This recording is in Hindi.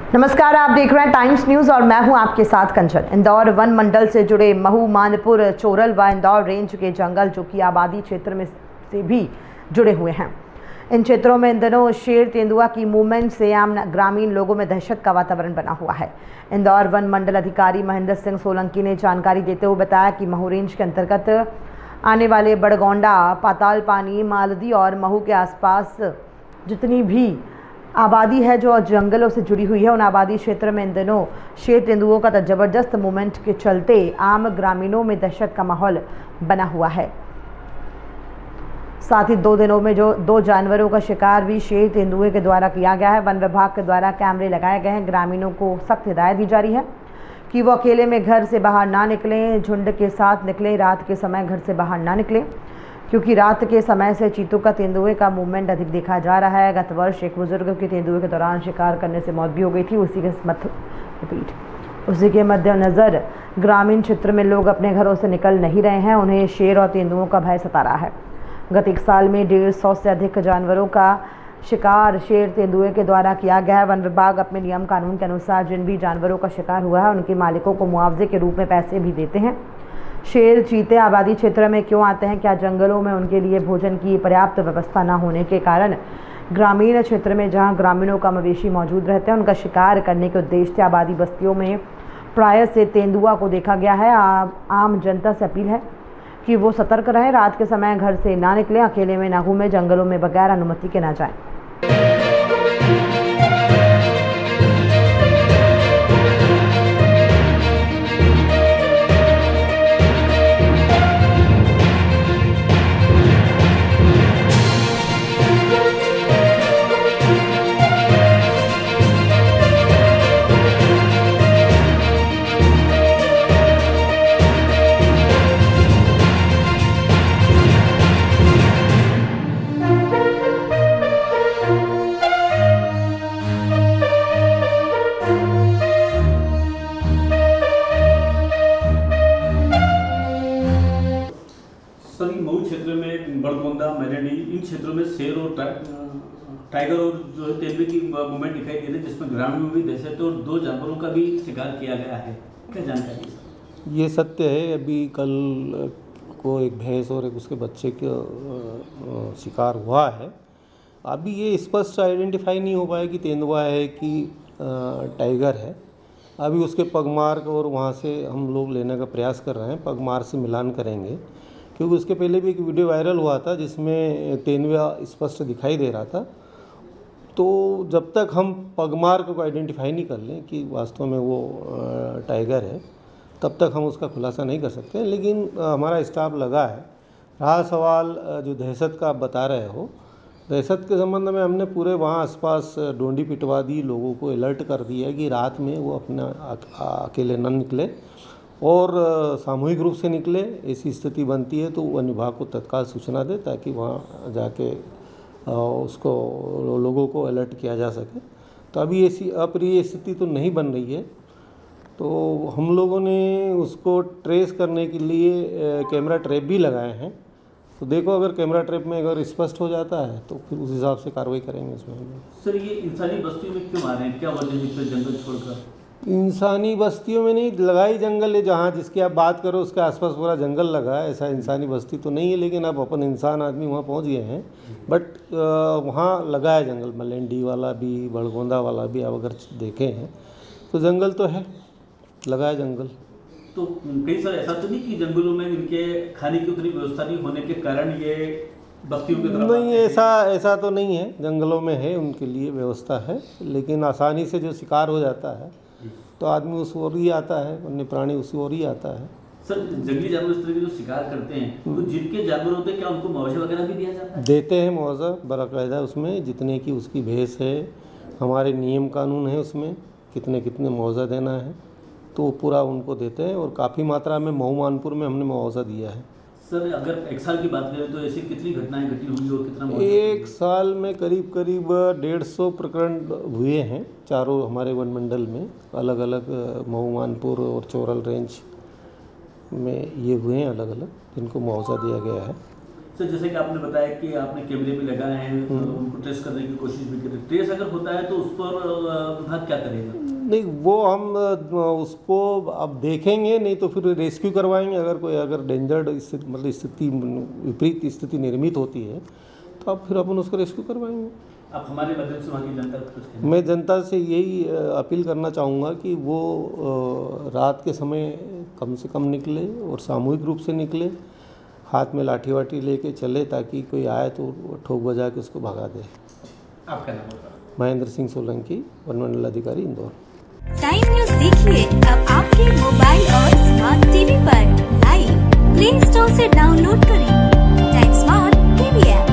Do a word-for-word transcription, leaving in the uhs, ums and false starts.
नमस्कार, आप देख रहे हैं टाइम्स न्यूज और मैं हूं आपके साथ कंचन। इंदौर वन मंडल से जुड़े महू, मानपुर, चोरल व इंदौर रेंज के जंगल जो कि आबादी क्षेत्र में से भी जुड़े हुए हैं। इन क्षेत्रों में इन दिनों शेर तेंदुआ की मूवमेंट से आम ग्रामीण लोगों में दहशत का वातावरण बना हुआ है। इंदौर वन मंडल अधिकारी महेंद्र सिंह सोलंकी ने जानकारी देते हुए बताया कि महू रेंज के अंतर्गत आने वाले बड़गोंडा, पाताल पानी, मालदी और महू के आसपास जितनी भी आबादी है जो जंगलों से जुड़ी हुई है, उन आबादी क्षेत्र में इन दिनों शेर तेंदुओं का ज़बरदस्त मूवमेंट के चलते आम ग्रामीणों में दहशत का माहौल बना हुआ है। साथ ही दो दिनों में जो दो जानवरों का शिकार भी शेर तेंदुए के द्वारा किया गया है। वन विभाग के द्वारा कैमरे लगाए गए हैं। ग्रामीणों को सख्त हिदायत दी जा रही है कि वो अकेले में घर से बाहर ना निकलें, झुंड के साथ निकलें, रात के समय घर से बाहर ना निकलें, क्योंकि रात के समय से चीतों का तेंदुए का मूवमेंट अधिक देखा जा रहा है। गत वर्ष एक बुजुर्ग की तेंदुए के दौरान शिकार करने से मौत भी हो गई थी। उसी के रिपीट उसी के मद्देनज़र ग्रामीण क्षेत्र में लोग अपने घरों से निकल नहीं रहे हैं। उन्हें शेर और तेंदुओं का भय सता रहा है। गत एक साल में डेढ़ सौ से अधिक जानवरों का शिकार शेर तेंदुए के द्वारा किया गया है। वन विभाग अपने नियम कानून के अनुसार जिन भी जानवरों का शिकार हुआ है उनके मालिकों को मुआवजे के रूप में पैसे भी देते हैं। शेर, चीते आबादी क्षेत्र में क्यों आते हैं? क्या जंगलों में उनके लिए भोजन की पर्याप्त व्यवस्था न होने के कारण ग्रामीण क्षेत्र में जहां ग्रामीणों का मवेशी मौजूद रहते हैं, उनका शिकार करने के उद्देश्य से आबादी बस्तियों में प्राय से तेंदुआ को देखा गया है। आ, आम जनता से अपील है कि वो सतर्क रहें, रात के समय घर से ना निकलें, अकेले में ना घूमें, जंगलों में बगैर अनुमति के ना जाएं। सर, महू क्षेत्र में बड़गोंदा, मैलेडी, इन क्षेत्रों में शेर और टाइगर और जो है तेंदुए की मूवमेंट दिखाई दे रही है, जिसमें ग्रामीणों में भी दहशत और दो जानवरों का भी शिकार किया गया है। क्या जानकारी है? ये सत्य है। अभी कल को एक भैंस और एक उसके बच्चे का शिकार हुआ है। अभी ये स्पष्ट आइडेंटिफाई नहीं हो पाया कि तेंदुआ है कि टाइगर है। अभी उसके पगमार्क और वहाँ से हम लोग लेने का प्रयास कर रहे हैं, पगमार्क से मिलान करेंगे, क्योंकि उसके पहले भी एक वीडियो वायरल हुआ था जिसमें तेंदुआ स्पष्ट दिखाई दे रहा था। तो जब तक हम पगमार्क को आइडेंटिफाई नहीं कर लें कि वास्तव में वो टाइगर है, तब तक हम उसका खुलासा नहीं कर सकते। लेकिन हमारा स्टाफ लगा है। रहा सवाल जो दहशत का आप बता रहे हो, दहशत के संबंध में हमने पूरे वहाँ आसपास डोंडी पिटवा दी, लोगों को अलर्ट कर दिया कि रात में वो अपना अकेले न निकले और सामूहिक रूप से निकले। ऐसी स्थिति बनती है तो वन विभाग को तत्काल सूचना दे, ताकि वहाँ जाके उसको लोगों को अलर्ट किया जा सके। तो अभी ऐसी अप्रिय स्थिति तो नहीं बन रही है। तो हम लोगों ने उसको ट्रेस करने के लिए कैमरा ट्रैप भी लगाए हैं। तो देखो, अगर कैमरा ट्रैप में अगर स्पष्ट हो जाता है तो फिर उस हिसाब से कार्रवाई करेंगे इसमें। सर, ये इंसानी बस्तियों में क्यों आ रहे हैं? क्या वजह है जंगल छोड़कर? इंसानी बस्तियों में नहीं, लगाई जंगल है। जहाँ जिसकी आप बात करो उसके आसपास पूरा जंगल लगा है, ऐसा इंसानी बस्ती तो नहीं है। लेकिन अब अपन इंसान आदमी वहाँ पहुँच गए हैं, बट वहाँ लगा है जंगल। मलेंडी वाला भी, बड़गोंदा वाला भी आप अगर देखे हैं तो जंगल तो है, लगा है जंगल। तो कई सर ऐसा तो नहीं कि जंगलों में इनके खाने की उतनी व्यवस्था नहीं होने के कारण ये बस्तियों की तरफ? नहीं, ऐसा ऐसा तो नहीं है। जंगलों में है, उनके लिए व्यवस्था है, लेकिन आसानी से जो शिकार हो जाता है तो आदमी उस ओर ही आता है, वन्य प्राणी उस ओर ही आता है। सर, जंगली जानवर इस तरह के जो शिकार करते हैं तो जिनके जानवर होते हैं, क्या उनको मुआवजा वगैरह भी दिया जाता है? देते हैं मुआवजा बाकायदा, उसमें जितने की उसकी भैंस है, हमारे नियम कानून है उसमें कितने कितने मुआवजा देना है, तो पूरा उनको देते हैं। और काफ़ी मात्रा में महू, मानपुर में हमने मुआवजा दिया है। सर, अगर एक साल की बात करें तो ऐसी कितनी घटनाएं घटी होंगी और कितना? एक साल में करीब करीब डेढ़ सौ प्रकरण हुए हैं चारों हमारे वन मंडल में। अलग अलग महू, मानपुर और चोरल रेंज में ये हुए हैं अलग अलग, जिनको मुआवजा दिया गया है। सर जैसे कि आपने बताया कि आपने कैमरे भी लगाए हैं, उनको ट्रेस करने की कोशिश भी करें, ट्रेस अगर होता है तो उस पर विभाग क्या करेगा? नहीं, वो हम उसको अब देखेंगे, नहीं तो फिर रेस्क्यू करवाएंगे। अगर कोई अगर डेंजर्ड स्थिति मतलब स्थिति विपरीत स्थिति निर्मित होती है तो अब फिर अपन उसको रेस्क्यू करवाएंगे। आप हमारे माध्यम से वहाँ की जनता को कुछ कहना? मैं जनता से यही अपील करना चाहूँगा कि वो रात के समय कम से कम निकले और सामूहिक रूप से निकले, हाथ में लाठी वाठी लेके चले, ताकि कोई आए तो ठोक बजा के उसको भगा दे। आपका नाम होगा? महेंद्र सिंह सोलंकी, वन मंडल अधिकारी, इंदौर। टाइम न्यूज देखिए अब आपके मोबाइल और स्मार्ट टीवी पर। लाइव प्ले स्टोर से डाउनलोड करें टाइम स्मार्ट टीवी ऐप।